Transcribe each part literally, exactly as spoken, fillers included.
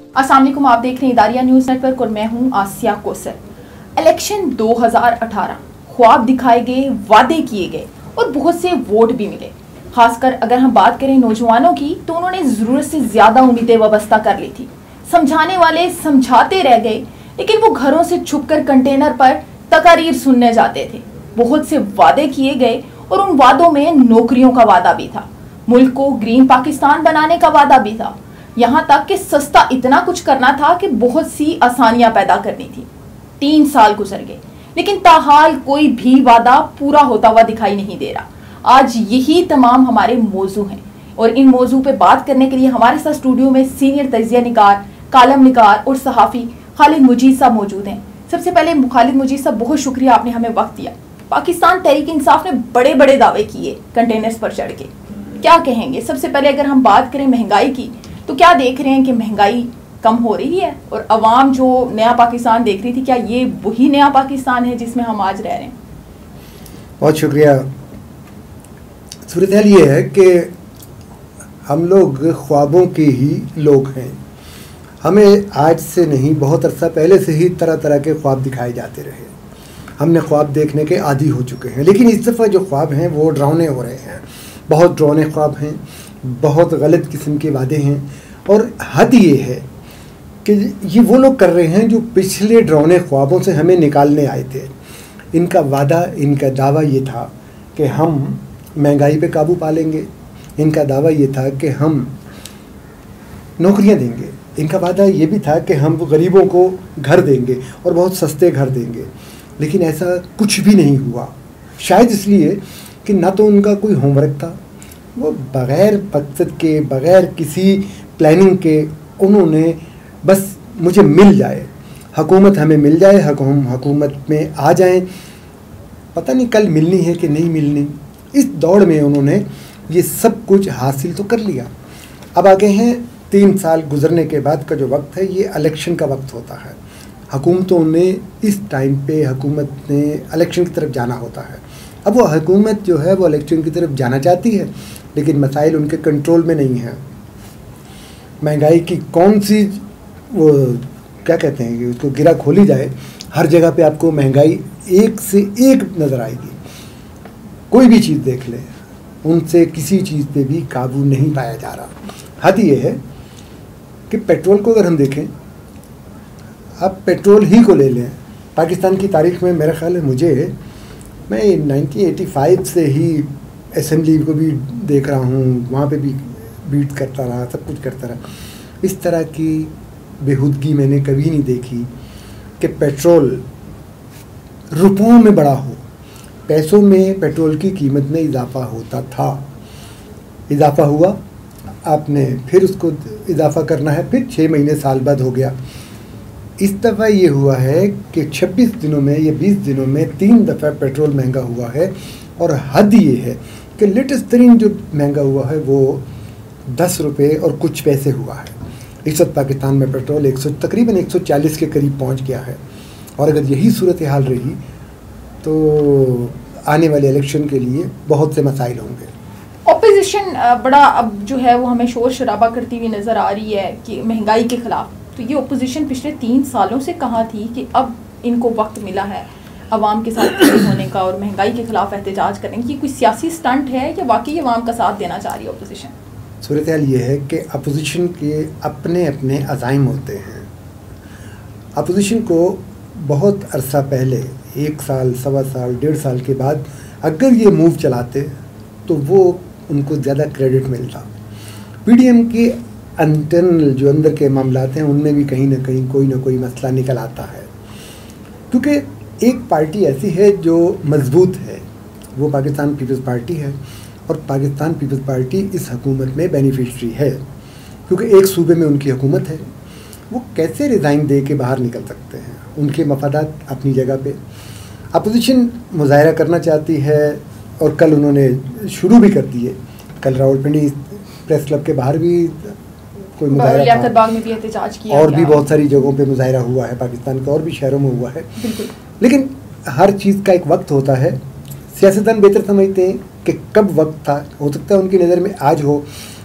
अस्सलाम वालेकुम, आप देख रहे हैं इदारिया न्यूज़ नेटवर्क और मैं हूं आसिया कोसर। इलेक्शन दो हज़ार अठारह, ख्वाब दिखाए गए, वादे किए गए और बहुत से वोट भी मिले। खासकर अगर हम बात करें नौजवानों की, तो उन्होंने ज़रूरत से ज़्यादा उम्मीदें वाबस्ता कर ली थी। समझाने वाले समझाते रह गए, लेकिन वो घरों से छुपकर कंटेनर पर तकारीर सुनने जाते थे। बहुत से वादे किए गए और उन वादों में नौकरियों का वादा भी था, मुल्क को ग्रीन पाकिस्तान बनाने का वादा भी था, यहाँ तक कि सस्ता इतना कुछ करना था कि बहुत सी आसानियां पैदा करनी थी। तीन साल गुजर गए, लेकिन ताहाल कोई भी वादा पूरा होता हुआ दिखाई नहीं दे रहा। आज यही तमाम हमारे मौजू हैं और इन मौजू पे बात करने के लिए हमारे साथ स्टूडियो में सीनियर तजिया निगार, कालम निगार और सहाफ़ी खालिद मुजीद साहब मौजूद हैं। सबसे पहले खालिद मुजीद साहब, बहुत शुक्रिया, आपने हमें वक्त दिया। पाकिस्तान तहरीक इंसाफ ने बड़े बड़े दावे किए कंटेनर्स पर चढ़ के, क्या कहेंगे? सबसे पहले अगर हम बात करें महंगाई की, तो क्या देख रहे हैं कि महंगाई कम हो रही है और अवाम जो नया पाकिस्तान देख रही थी, क्या ये वही नया पाकिस्तान है जिसमें हम आज रह रहे हैं? बहुत शुक्रिया। सूरत हाल ये है कि हम लोग ख्वाबों के ही लोग हैं। हमें आज से नहीं, बहुत अरसा पहले से ही तरह तरह के ख्वाब दिखाए जाते रहे। हमने ख्वाब देखने के आदी हो चुके हैं, लेकिन इस दफ़ा जो ख्वाब हैं वो डरावने हो रहे हैं। बहुत डरावने ख्वाब हैं, बहुत गलत किस्म के वादे हैं और हद ये है कि ये वो लोग कर रहे हैं जो पिछले डरावने ख्वाबों से हमें निकालने आए थे। इनका वादा, इनका दावा ये था कि हम महंगाई पे काबू पा लेंगे। इनका दावा ये था कि हम नौकरियां देंगे। इनका वादा ये भी था कि हम गरीबों को घर देंगे और बहुत सस्ते घर देंगे। लेकिन ऐसा कुछ भी नहीं हुआ, शायद इसलिए कि ना तो उनका कोई होमवर्क था। वो बग़ैर मकसद के, बग़ैर किसी प्लानिंग के, उन्होंने बस मुझे मिल जाए, हुकूमत हमें मिल जाए, हम हुकूमत में आ जाएं, पता नहीं कल मिलनी है कि नहीं मिलनी। इस दौड़ में उन्होंने ये सब कुछ हासिल तो कर लिया। अब आगे हैं तीन साल गुजरने के बाद का जो वक्त है, ये इलेक्शन का वक्त होता है। हुकूमतों ने इस टाइम पे हुकूमत ने इलेक्शन की तरफ जाना होता है। अब वो हुकूमत जो है वो इलेक्शन की तरफ जाना चाहती है, लेकिन मसाइल उनके कंट्रोल में नहीं है। महंगाई की कौन सी वो क्या कहते हैं कि उसको गिरा खोली जाए, हर जगह पे आपको महंगाई एक से एक नज़र आएगी। कोई भी चीज़ देख ले, उनसे किसी चीज़ पे भी काबू नहीं पाया जा रहा। हद ये है कि पेट्रोल को अगर हम देखें, आप पेट्रोल ही को ले लें, पाकिस्तान की तारीख़ में मेरा ख्याल है, मुझे मैं नाइनटीन एटी फाइव से ही असेंबली को भी देख रहा हूँ, वहाँ पे भी बीट करता रहा, सब कुछ करता रहा। इस तरह की बेहूदगी मैंने कभी नहीं देखी कि पेट्रोल रुपयों में बढ़ा हो। पैसों में पेट्रोल की कीमत में इजाफा होता था, इजाफा हुआ, आपने फिर उसको इजाफा करना है, फिर छः महीने साल बाद हो गया। इस दफ़ा ये हुआ है कि छब्बीस दिनों में या बीस दिनों में तीन दफ़ा पेट्रोल महंगा हुआ है। और हद ये है कि लेटेस्ट तरीन जो महंगा हुआ है वो दस रुपये और कुछ पैसे हुआ है। इस वक्त पाकिस्तान में पेट्रोल एक सौ तकरीबन एक सौ चालीस के करीब पहुंच गया है। और अगर यही सूरत हाल रही तो आने वाले इलेक्शन के लिए बहुत से मसाइल होंगे। ऑपोजिशन बड़ा अब जो है वो हमें शोर शराबा करती हुई नज़र आ रही है कि महंगाई के ख़िलाफ़। तो ये ऑपोजिशन पिछले तीन सालों से कहाँ थी कि अब इनको वक्त मिला है अवाम के साथ खड़े होने का और महंगाई के ख़िलाफ़ एहतजाज करने की? कोई सियासी स्टंट है या वाकई अवाम का साथ देना चाह रही है ऑपोजिशन? सूरत हाल ये है कि अपोजिशन के अपने अपने अज़ाइम होते हैं। अपोजिशन को बहुत अरसा पहले, एक साल, सवा साल, डेढ़ साल के बाद अगर ये मूव चलाते तो वो उनको ज़्यादा क्रेडिट मिलता। पीडीएम के इंटरनल जो अंदर के मामलात हैं, उनमें भी कहीं ना कहीं कोई ना कोई मसला निकल आता है, क्योंकि एक पार्टी ऐसी है जो मजबूत है, वो पाकिस्तान पीपल्स पार्टी है। और पाकिस्तान पीपल्स पार्टी इस हुकूमत में बेनिफिशरी है, क्योंकि एक सूबे में उनकी हुकूमत है। वो कैसे रिज़ाइन दे के बाहर निकल सकते हैं? उनके मफादात अपनी जगह पे। अपोजिशन मुजाहरा करना चाहती है और कल उन्होंने शुरू भी कर दिए। कल रावलपिंडी प्रेस क्लब के बाहर भी कोई मुजाहरा था, बाग में भी एहतजाज किया, और भी बहुत सारी जगहों पे मुजाहरा हुआ है, पाकिस्तान के और भी शहरों में हुआ है। लेकिन हर चीज़ का एक वक्त होता है। सियासतदान बेहतर समझते हैं कि कब वक्त था, हो सकता है उनकी नज़र में आज हो,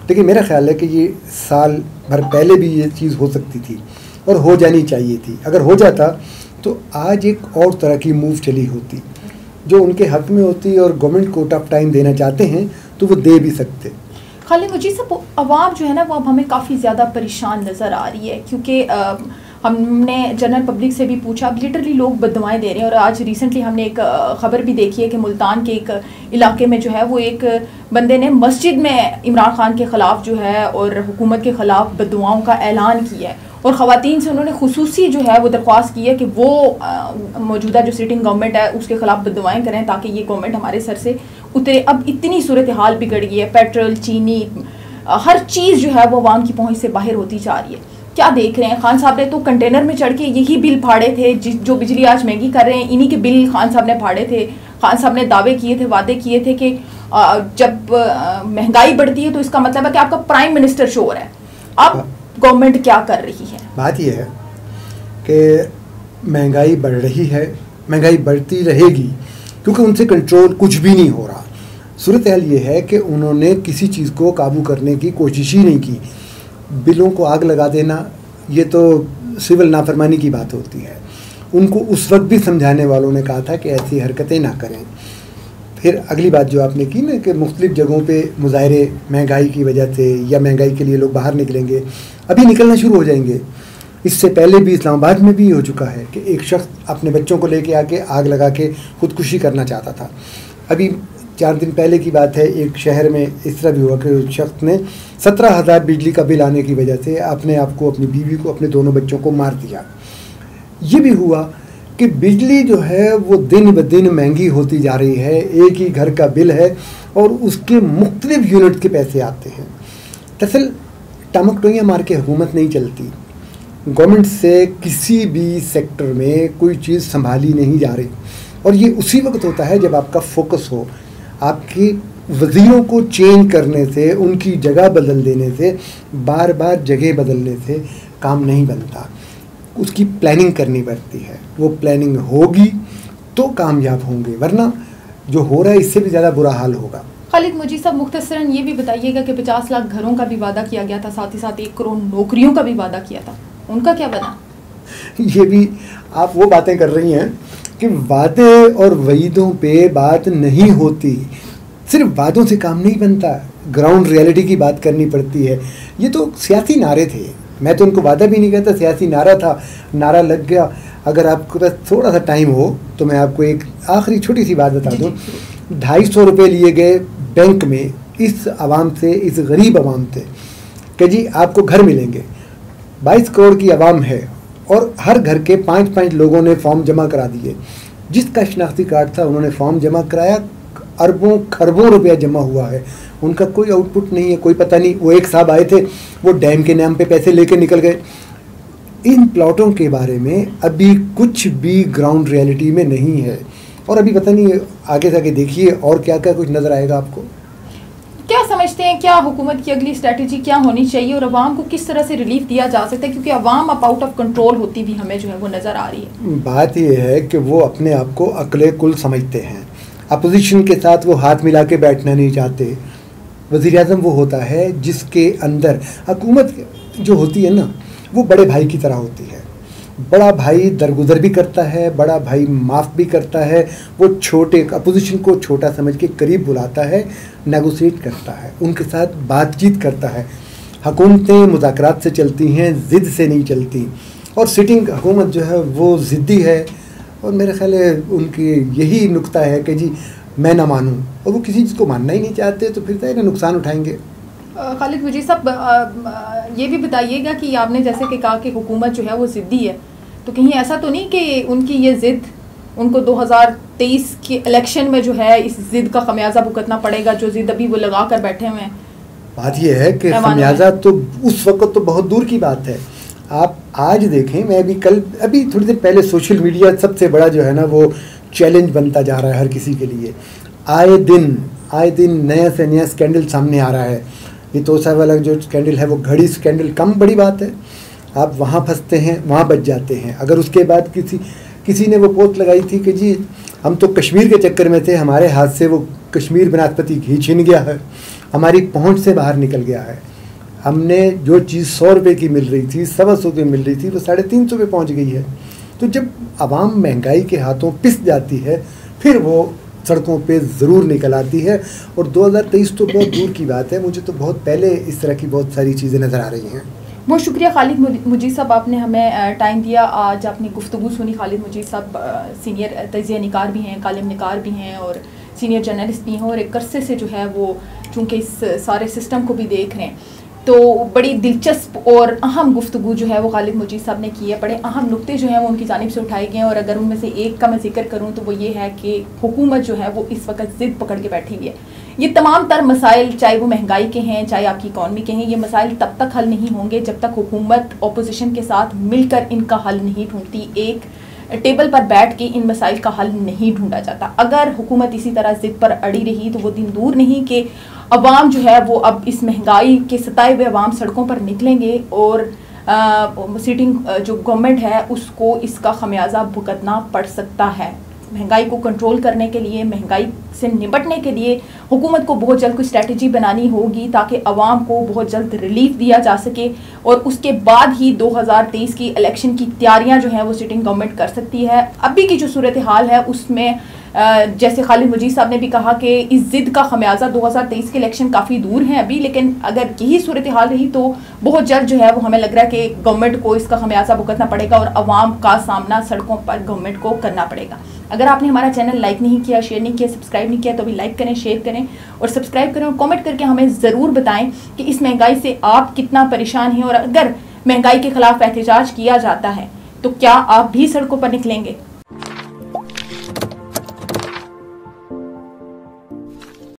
لیکن میرا خیال ہے کہ یہ سال بھر پہلے بھی یہ چیز ہو سکتی تھی اور ہو جانی چاہیے تھی. اگر ہو جاتا تو آج ایک اور طرح کی موو چلی ہوتی جو ان کے حق میں ہوتی اور گورنمنٹ کو ٹف ٹائم دینا چاہتے ہیں تو وہ دے بھی سکتے. خالد مجید صاحب عوام جو ہے نا وہ اب ہمیں کافی زیادہ پریشان نظر آ رہی ہے کیونکہ ہم نے جنرل پبلک سے بھی پوچھا, اب لٹرلی لوگ بددعائیں دے رہے ہیں. اور آج ریسنٹلی ہم نے ایک خبر بھی دیکھی ہے کہ ملتان کے ایک علاقے میں جو ہے وہ ایک بندے نے مسجد میں عمران خان کے خلاف جو ہے اور حکومت کے خلاف بددعاؤں کا اعلان کیا ہے اور خواتین سے انہوں نے خصوصی جو ہے وہ درخواست کی ہے کہ وہ موجودہ جو سٹنگ گورنمنٹ ہے اس کے خلاف بددعائیں کریں تاکہ یہ گورنمنٹ ہمارے سر سے اترے. اب اتنی صورتحال بگڑ گئی ہے, پیٹرول, چینی, ہر چیز جو ہے وہ عوام کی پہنچ سے باہر ہوتی جا رہی ہے. کیا دیکھ رہے ہیں؟ خان صاحب نے تو کنٹینر میں چڑھ کے یہی بل پھاڑے تھے جو بجلی آج مہنگی کر رہے ہیں, انہی کے بل خان صاحب نے پھاڑے تھے. خان صاحب نے دعوے کیے تھے, وعدے کیے تھے کہ جب مہنگائی بڑھتی ہے تو اس کا مطلب ہے کہ آپ کا پرائم منسٹر شو ہو رہا ہے. اب گورنمنٹ کیا کر رہی ہے؟ بات یہ ہے کہ مہنگائی بڑھ رہی ہے, مہنگائی بڑھتی رہے گی کیونکہ ان سے کنٹرول کچھ بھی نہیں ہو رہا. صورتحال یہ ہے کہ انہوں نے کسی چیز کو قابو کرنے کی کوشش ہی نہیں کی. بلوں کو آگ لگا دینا یہ تو سول نافرمانی کی بات ہوتی ہے. ان کو اس وقت بھی سمجھانے والوں نے کہا تھا کہ ایسی حرکتیں نہ کریں. پھر اگلی بات جو آپ نے کی نا کہ مختلف جگہوں پہ مظاہرے مہنگائی کی وجہ سے یا مہنگائی کے لیے لوگ باہر نکلیں گے, ابھی نکلنا شروع ہو جائیں گے. اس سے پہلے بھی اسلام آباد میں بھی ہو چکا ہے کہ ایک شخص اپنے بچوں کو لے کے آ کے آگ لگا کے خودکشی کرنا چاہتا تھا. ابھی چار دن پہلے کی بات ہے, ایک شہر میں اس طرح بھی ہوا کہ اس شخص نے سترہ ہزار بجلی کا بل آنے کی وجہ سے اپنے آپ کو, اپنی بیوی کو, اپنے دونوں بچوں کو مار دیا. یہ بھی ہوا کہ بجلی جو ہے وہ دن بدن مہنگی ہوتی جا رہی ہے. ایک ہی گھر کا بل ہے اور اس کے مختلف یونٹ کے پیسے آتے ہیں. دراصل ٹامک ٹوئیاں مار کے حکومت نہیں چلتی. گورنمنٹ سے کسی بھی سیکٹر میں کوئی چیز سنبھالی نہیں جا رہی, اور یہ اسی وقت ہوتا ہے جب آپ کا فوکس ہو. آپ کی وزیروں کو چینج کرنے سے, ان کی جگہ بدل دینے سے, بار بار جگہ بدلنے سے کام نہیں بنتا. اس کی پلاننگ کرنی پڑتی ہے. وہ پلاننگ ہوگی تو کامیاب ہوں گے, ورنہ جو ہو رہا ہے اس سے بھی زیادہ برا حال ہوگا. خالد مجید صاحب مختصراً یہ بھی بتائیے گا کہ پچاس لاکھ گھروں کا بھی وعدہ کیا گیا تھا, ساتھ ہی ساتھ ایک کروڑ نوکریوں کا بھی وعدہ کیا تھا, ان کا کیا بنا؟ یہ بھی آپ وہ باتیں کر رہی ہیں کہ وعدے اور وعیدوں پہ بات نہیں ہوتی. صرف وعدوں سے کام نہیں بنتا, گراؤنڈ ریالٹی کی بات کرنی پڑتی ہے. یہ تو سیاسی نعرے تھے, میں تو ان کو وعدہ بھی نہیں کہتا, سیاسی نعرہ تھا, نعرہ لگ گیا. اگر آپ کے پاس تھوڑا سا ٹائم ہو تو میں آپ کو ایک آخری چھوٹی سی بات بتا دوں. ڈھائی سو روپے لیے گئے بینک میں اس عوام سے, اس غریب عوام سے کہ جی آپ کو گھر ملیں گے. بائیس کروڑ کی عوام ہے اور ہر گھر کے پانچ پانچ لوگوں نے فارم جمع کرا دیے. جس کا شناختی کارڈ تھا انہوں نے فارم جمع کرایا, اربوں کھربوں روپیہ جمع ہوا ہے. ان کا کوئی آؤٹ پٹ نہیں ہے, کوئی پتہ نہیں. وہ ایک صاحب آئے تھے, وہ ڈیم کے نام پہ پیسے لے کے نکل گئے. ان پلاٹوں کے بارے میں ابھی کچھ بھی گراؤنڈ ریالٹی میں نہیں ہے, اور ابھی پتہ نہیں آگے سے آگے دیکھیے اور کیا کیا کچھ نظر آئے گا آپ کو. کیا سمجھتے ہیں کیا حکومت کی اگلی اسٹریٹجی کیا ہونی چاہیے اور عوام کو کس طرح سے ریلیف دیا جا سکتا ہے, کیونکہ عوام اب آؤٹ آف کنٹرول ہوتی بھی ہمیں جو ہے وہ نظر آ رہی ہے. بات یہ ہے کہ وہ اپنے آپ کو عقل کل سمجھتے ہیں. اپوزیشن کے ساتھ وہ ہاتھ ملا کے بیٹھنا نہیں چاہتے. وزیر اعظم وہ ہوتا ہے جس کے اندر حکومت جو ہوتی ہے نا وہ بڑے بھائی کی طرح ہوتی ہے. بڑا بھائی درگزر بھی کرتا ہے, بڑا بھائی معاف بھی کرتا ہے. وہ چھوٹے اپوزیشن کو چھوٹا سمجھ کے قریب بلاتا ہے, نیگوسیٹ کرتا ہے, ان کے ساتھ بات چیت کرتا ہے. حکومتیں مذاکرات سے چلتی ہیں, ضد سے نہیں چلتی. اور سٹنگ حکومت جو ہے وہ ضدی ہے, اور میرے خیال ہے ان کی یہی نقطہ ہے کہ جی میں نہ مانوں, اور وہ کسی چیز کو ماننا ہی نہیں چاہتے, تو پھر ظاہر نقصان اٹھائیں گے. خالد مجید صاحب یہ بھی بتائیے گا کہ آپ نے جیسے کہ کہا کہ حکومت جو ہے وہ ضدی ہے, تو کہیں ایسا تو نہیں کہ ان کی یہ ضد ان کو دو ہزار تیئیس کے الیکشن میں جو ہے اس ضد کا خمیازہ بھگتنا پڑے گا, جو ضد ابھی وہ لگا کر بیٹھے ہوئے ہیں؟ بات یہ ہے کہ خمیازہ تو اس وقت تو بہت دور کی بات ہے. آپ آج دیکھیں, میں ابھی کل ابھی تھوڑی دیر پہلے سوشل میڈیا سب سے بڑا جو ہے نا وہ چیلنج بنتا جا رہا ہے ہر کسی کے لیے. آئے دن آئے دن نیا سے نیا اسکینڈل سامنے آ رہا ہے. یہ توسا والا جو اسکینڈل ہے وہ گھڑی اسکینڈل کم بڑی بات ہے, آپ وہاں پھنستے ہیں, وہاں بچ جاتے ہیں. اگر اس کے بعد کسی کسی نے وہ پوسٹ لگائی تھی کہ جی ہم تو کشمیر کے چکر میں تھے, ہمارے ہاتھ سے وہ کشمیر بناسپتی گھی چھن گیا ہے, ہماری پہنچ سے باہر نکل گیا ہے. ہم نے جو چیز سو روپے کی مل رہی تھی, سوا سو کی مل رہی تھی, وہ ساڑھے تین سو پہ پہنچ گئی ہے. تو جب عوام مہنگائی کے ہاتھوں پس جاتی ہے پھر وہ سڑکوں پہ ضرور نکل آتی ہے. اور دو ہزار تیئیس تو بہت دور کی بات ہے, مجھے تو بہت پہلے اس طرح کی بہت ساری چیزیں نظر آ رہی ہیں. بہت شکریہ خالد مجید صاحب, آپ نے ہمیں ٹائم دیا, آج آپ نے گفتگو سنی. خالد مجید صاحب سینئر تجزیہ نگار بھی ہیں, کالم نگار بھی ہیں اور سینئر جرنلسٹ بھی ہیں, اور ایک عرصے سے جو ہے وہ چونکہ اس سارے سسٹم کو بھی دیکھ رہے ہیں, تو بڑی دلچسپ اور اہم گفتگو جو ہے وہ خالد مجید صاحب نے کی ہے. بڑے اہم نقطے جو ہیں وہ ان کی جانب سے اٹھائے گئے ہیں, اور اگر ان میں سے ایک کا میں ذکر کروں تو وہ یہ ہے کہ حکومت جو ہے وہ اس وقت ضد پکڑ کے بیٹھی ہوئی ہے. یہ تمام تر مسائل, چاہے وہ مہنگائی کے ہیں, چاہے آپ کی اکانومی کے ہیں, یہ مسائل تب تک حل نہیں ہوں گے جب تک حکومت اپوزیشن کے ساتھ مل کر ان کا حل نہیں ڈھونڈتی. ایک ٹیبل پر بیٹھ کے ان مسائل کا حل نہیں ڈھونڈا جاتا. اگر حکومت اسی طرح ضد پر اڑی رہی تو وہ دن دور نہیں کہ عوام جو ہے وہ اب اس مہنگائی کے ستائے ہوئے عوام سڑکوں پر نکلیں گے, اور سیٹنگ جو گورنمنٹ ہے اس کو اس کا خمیازہ بھگتنا پڑ سکتا ہے. مہنگائی کو کنٹرول کرنے کے لیے, مہنگائی سے نپٹنے کے لیے حکومت کو بہت جلد کوئی اسٹریٹجی بنانی ہوگی تاکہ عوام کو بہت جلد ریلیف دیا جا سکے, اور اس کے بعد ہی دو ہزار تیئیس کی الیکشن کی تیاریاں جو ہیں وہ سٹنگ گورنمنٹ کر سکتی ہے. ابھی کی جو صورتحال ہے اس میں جیسے خالد مجید صاحب نے بھی کہا کہ اس ضد کا خمیازہ دو ہزار تیئیس کے الیکشن کافی دور ہیں ابھی, لیکن اگر یہی صورتحال رہی تو بہت جلد جو ہے وہ ہمیں لگ رہا ہے کہ گورنمنٹ کو اس کا خمیازہ بھگتنا پڑے گا اور عوام کا سامنا سڑکوں پر گورنمنٹ کو کرنا پڑے گا. اگر آپ نے ہمارا چینل لائک نہیں کیا, شیئر نہیں کیا, سبسکرائب نہیں کیا تو بھی لائک کریں, شیئر کریں اور سبسکرائب کریں, اور کامنٹ کر کے ہمیں ضرور بتائیں کہ اس مہنگائی سے آپ کتنا پریشان ہیں, اور اگر مہنگائی کے خلاف احتجاج کیا جاتا ہے تو کیا آپ بھی سڑکوں پر نکلیں گے.